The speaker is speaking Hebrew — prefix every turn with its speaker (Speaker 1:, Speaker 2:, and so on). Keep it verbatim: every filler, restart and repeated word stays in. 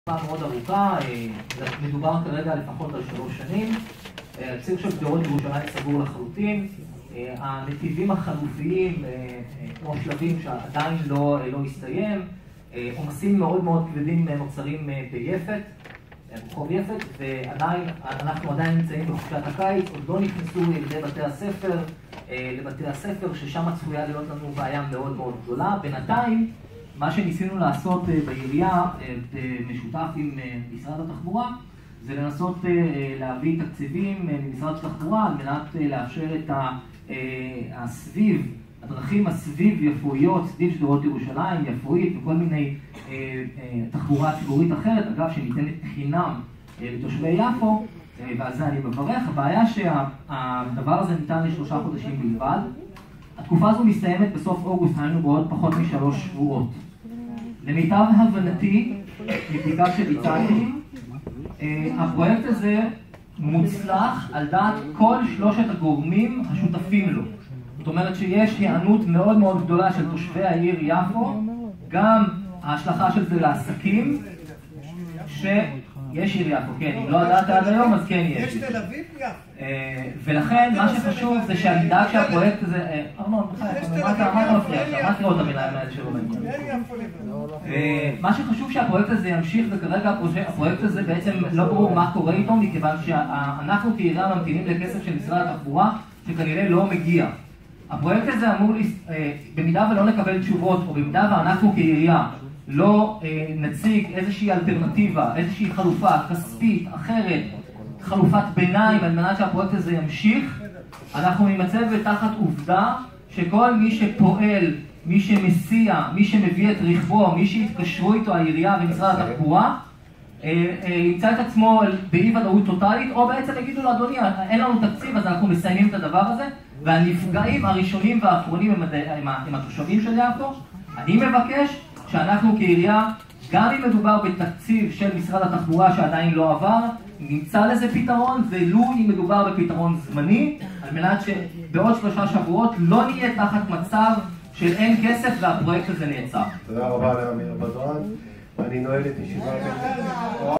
Speaker 1: מאוד ארוכה, מדובר כרגע לפחות על שלוש שנים. הציר של שדרות ירושלים סגור לחלוטין. הנתיבים החלופיים, כמו שלבים שעדיין לא, לא הסתיים, עומסים מאוד מאוד כבדים נוצרים ביפת, רחוב יפת, ועדיין, אנחנו עדיין נמצאים בחופשת הקיץ, עוד לא נכנסו ילדי בתי הספר, לבתי הספר, ששם צפויה להיות לנו בעיה מאוד מאוד גדולה. בינתיים, מה שניסינו לעשות בעירייה, משותף עם משרד התחבורה, זה לנסות להביא תקציבים ממשרד התחבורה על מנת לאפשר את הסביב, הדרכים הסביב יפואיות, סביב שדרות ירושלים, יפואית וכל מיני תחבורה ציבורית אחרת, אגב שניתנת חינם לתושבי יפו, ועל זה אני מברך. הבעיה שהדבר הזה ניתן לשלושה חודשים בלבד. התקופה הזו מסתיימת בסוף אוגוסט, היינו בעוד פחות משלוש שבועות. למיטב הבנתי, מבדיקה שביצעתי, הפרויקט הזה מוצלח על דעת כל שלושת הגורמים השותפים לו. זאת אומרת שיש היענות מאוד מאוד גדולה של תושבי העיר יפו, גם ההשלכה של זה לעסקים, שיש עיר יפו, כן, אם לא ידעת עד היום אז כן יש.
Speaker 2: יש תל אביב יפו.
Speaker 1: ולכן מה שחשוב זה שאני אדאג שהפרויקט הזה, ארנון, מה אתה מפריע עכשיו? מה תראה את המילאים האלה שלא מגיעים? מה שחשוב שהפרויקט הזה ימשיך, וכרגע הפרויקט הזה בעצם לא ברור מה קורה איתו, מכיוון שאנחנו כעירייה ממתינים לכסף של משרד התחבורה שכנראה לא מגיע. הפרויקט הזה אמור, במידה ולא נקבל תשובות, או במידה ואנחנו כעירייה לא נציג איזושהי אלטרנטיבה, איזושהי חלופה כספית, אחרת, חלופת ביניים, על מנת שהפרויקט הזה ימשיך, אנחנו נמצא בתחת עובדה שכל מי שפועל, מי שמסיע, מי שמביא את רכבו, מי שהתקשרו איתו העירייה ומשרד התחבורה, ימצא את עצמו באי ודאות טוטלית, או בעצם יגידו לו, אדוני, אין לנו תקציב, אז אנחנו מסיימים את הדבר הזה, והנפגעים הראשונים והאחרונים הם, הם, הם התושבים של יפו. אני מבקש שאנחנו כעירייה, גם אם מדובר בתקציב של משרד התחבורה שעדיין לא עבר, נמצא לזה פתרון, ולו אם מדובר בפתרון זמני, על מנת שבעוד שלושה שבועות לא נהיה תחת מצב של אין כסף והפרויקט הזה נעצר.
Speaker 3: תודה רבה לאמיר בדרן. אני נועל את ישיבת